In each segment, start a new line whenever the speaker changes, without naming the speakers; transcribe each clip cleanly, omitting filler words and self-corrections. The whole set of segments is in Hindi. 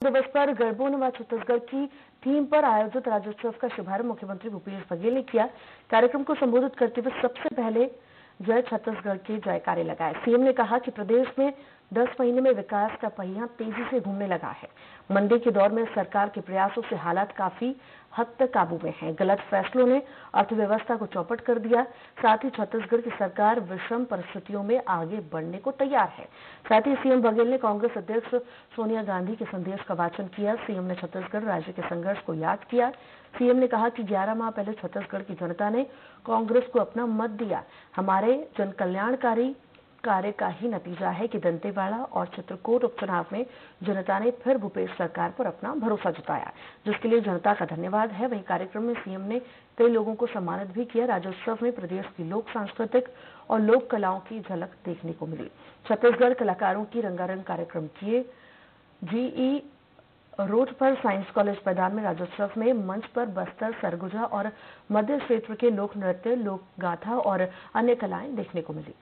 दिवस पर गढ़बोनवा छत्तीसगढ़ की थीम पर आयोजित राज्योत्सव का शुभारंभ मुख्यमंत्री भूपेश बघेल ने किया। कार्यक्रम को संबोधित करते हुए सबसे पहले जय छत्तीसगढ़ के जयकारे लगाए। सीएम ने कहा कि प्रदेश में 10 महीने में विकास का पहिया तेजी से घूमने लगा है। मंदी के दौर में सरकार के प्रयासों से हालात काफी हद तक काबू में हैं। गलत फैसलों ने अर्थव्यवस्था को चौपट कर दिया। साथ ही छत्तीसगढ़ की सरकार विषम परिस्थितियों में आगे बढ़ने को तैयार है। साथ ही सीएम बघेल ने कांग्रेस अध्यक्ष सोनिया गांधी के संदेश का वाचन किया। सीएम ने छत्तीसगढ़ राज्य के संघर्ष को याद किया। सीएम ने कहा कि 11 माह पहले छत्तीसगढ़ की जनता ने कांग्रेस को अपना मत दिया। हमारे जनकल्याणकारी कार्य का ही नतीजा है कि दंतेवाड़ा और चित्रकूट उपचुनाव में जनता ने फिर भूपेश सरकार पर अपना भरोसा जताया, जिसके लिए जनता का धन्यवाद है। वहीं कार्यक्रम में सीएम ने कई लोगों को सम्मानित भी किया। राज्योत्सव में प्रदेश की लोक सांस्कृतिक और लोक कलाओं की झलक देखने को मिली। छत्तीसगढ़ कलाकारों की रंगारंग कार्यक्रम किए। जीई रोड पर साइंस कॉलेज मैदान में राज्योत्सव में मंच पर बस्तर, सरगुजा और मध्य क्षेत्र के लोक नृत्य, लोक गाथा और अन्य कलाएं देखने को मिली।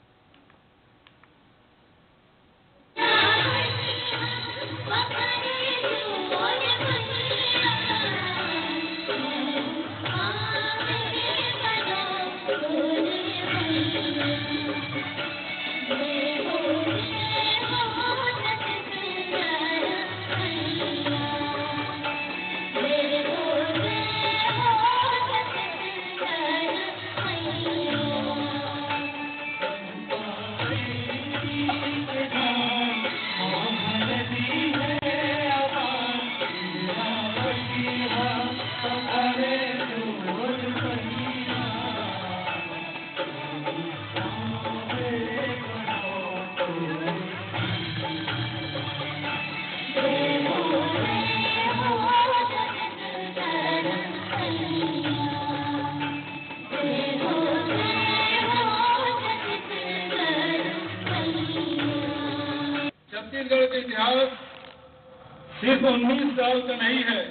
छत्तीसगढ़ का इतिहास सिर्फ 19 साल का नहीं है।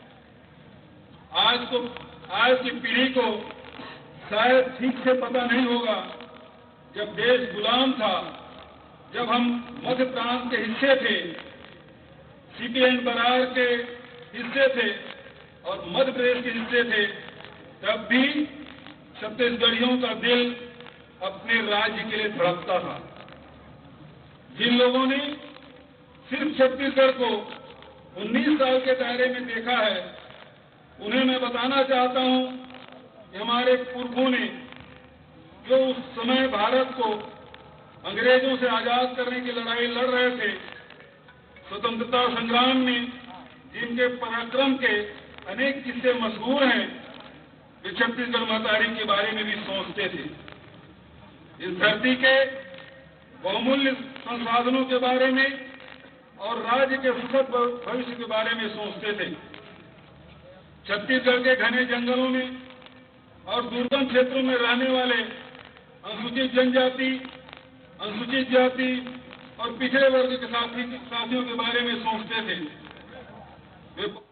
आज की पीढ़ी को शायद ठीक से पता नहीं होगा, जब देश गुलाम था, जब हम मध्य प्रांत के हिस्से थे, सीपीएन बरार के हिस्से थे और मध्य प्रदेश के हिस्से थे, तब भी छत्तीसगढ़ियों का दिल अपने राज्य के लिए धड़कता था। जिन लोगों ने सिर्फ छत्तीसगढ़ को 19 साल के दायरे में देखा है, उन्हें मैं बताना चाहता हूं कि हमारे पुरखों ने जो उस समय भारत को अंग्रेजों से आजाद करने की लड़ाई लड़ रहे थे, स्वतंत्रता संग्राम में जिनके पराक्रम के अनेक किस्से मशहूर हैं, वे छत्तीसगढ़ महतारी के बारे में भी सोचते थे। इस धरती के बहुमूल्य संसाधनों के बारे में और राज्य के सुखद भविष्य के बारे में सोचते थे। छत्तीसगढ़ के घने जंगलों में और दुर्गम क्षेत्रों में रहने वाले अनुसूचित जनजाति, अनुसूचित जाति और पिछड़े वर्ग के साथियों के बारे में सोचते थे। वे